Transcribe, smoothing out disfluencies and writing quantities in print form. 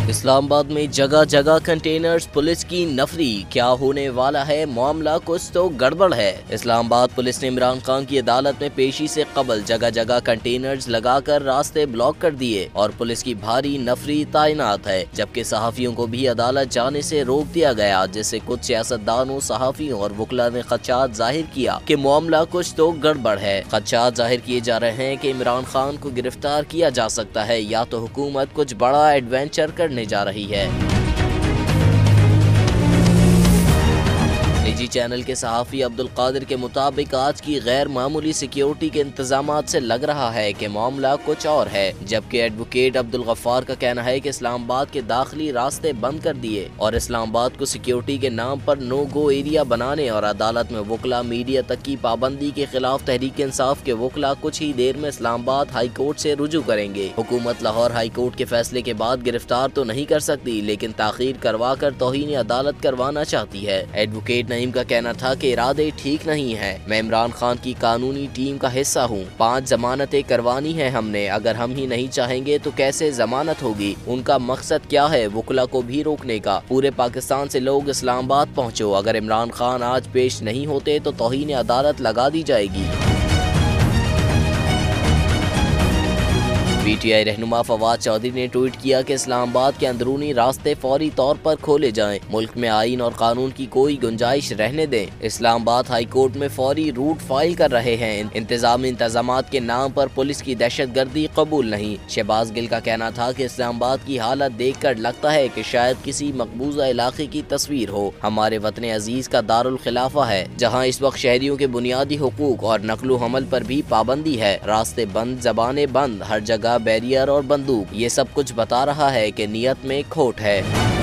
اسلام آباد میں جگہ جگہ کنٹینرز، پولیس کی نفری، کیا ہونے والا ہے؟ معاملہ کچھ تو گڑبڑ ہے۔ اسلام آباد پولیس نے عمران خان کی عدالت میں پیشی سے قبل جگہ جگہ کنٹینرز لگا کر راستے بلاک کر دیے اور پولیس کی بھاری نفری تعینات ہے، جبکہ صحافیوں کو بھی عدالت جانے سے روک دیا گیا، جس سے کچھ سیاستدانوں، صحافیوں اور وکلاء نے خدشات ظاہر کیا کہ معاملہ کچھ تو گڑبڑ ہے۔ خدشات ظاہر کیے جا رہے ہیں کہ عمران خان کو گرفتار کیا جا سکتا ہے یا تو حکومت کچھ بڑا ایڈونچر کرنے جا رہی ہے۔ نجی چینل کے صحافی عبدالقادر کے مطابق آج کی غیر معمولی سیکیورٹی کے انتظامات سے لگ رہا ہے کہ معاملہ کچھ اور ہے، جبکہ ایڈوکیٹ عبدالغفار کا کہنا ہے کہ اسلام آباد کے داخلی راستے بند کر دیے اور اسلام آباد کو سیکیورٹی کے نام پر نو گو ایریا بنانے اور عدالت میں وکلاء میڈیا تک کی پابندی کے خلاف تحریک انصاف کے وکلاء کچھ ہی دیر میں اسلام آباد ہائی کورٹ سے رجوع کریں گے۔ حکومت لاہور ہائی کورٹ کے فیصلے کے بعد گرفتار تو نہیں کر سکتی، لیکن تاخیر کروا کر توہین عدالت کروانا چاہتی ہے۔ ایڈوکیٹ نعیم کا کہنا تھا کہ ارادے ٹھیک نہیں ہیں۔ میں عمران خان کی قانونی ٹیم کا حصہ ہوں، 5 ضمانتیں کروانی ہیں ہم نے، اگر ہم ہی نہیں چاہیں گے تو کیسے ضمانت ہوگی؟ ان کا مقصد کیا ہے؟ وکلاء کو بھی روکنے کا۔ پورے پاکستان سے لوگ اسلام آباد پہنچو، اگر عمران خان آج پیش نہیں ہوتے تو توہین عدالت لگا دی جائے گی۔ پی ٹی آئی رہنما فواد چودھری نے ٹویٹ کیا کہ اسلام آباد کے اندرونی راستے فوری طور پر کھولے جائیں، ملک میں آئین اور قانون کی کوئی گنجائش رہنے دیں۔ اسلام آباد ہائی کورٹ میں فوری روٹ فائل کر رہے ہیں، انتظامی انتظامات کے نام پر پولیس کی دہشت گردی قبول نہیں۔ شہباز گل کا کہنا تھا کہ اسلام آباد کی حالت دیکھ کر لگتا ہے کہ شاید کسی مقبوضہ علاقے کی تصویر ہو۔ ہمارے وطن عزیز کا دارالخلافہ ہے، جہاں اس وقت شہریوں کے بنیادی حقوق اور نقل و حمل پر بھی پابندی ہے۔ راستے بند، زبانیں بند، ہر جگہ بیریئر اور بندوق، یہ سب کچھ بتا رہا ہے کہ نیت میں کھوٹ ہے۔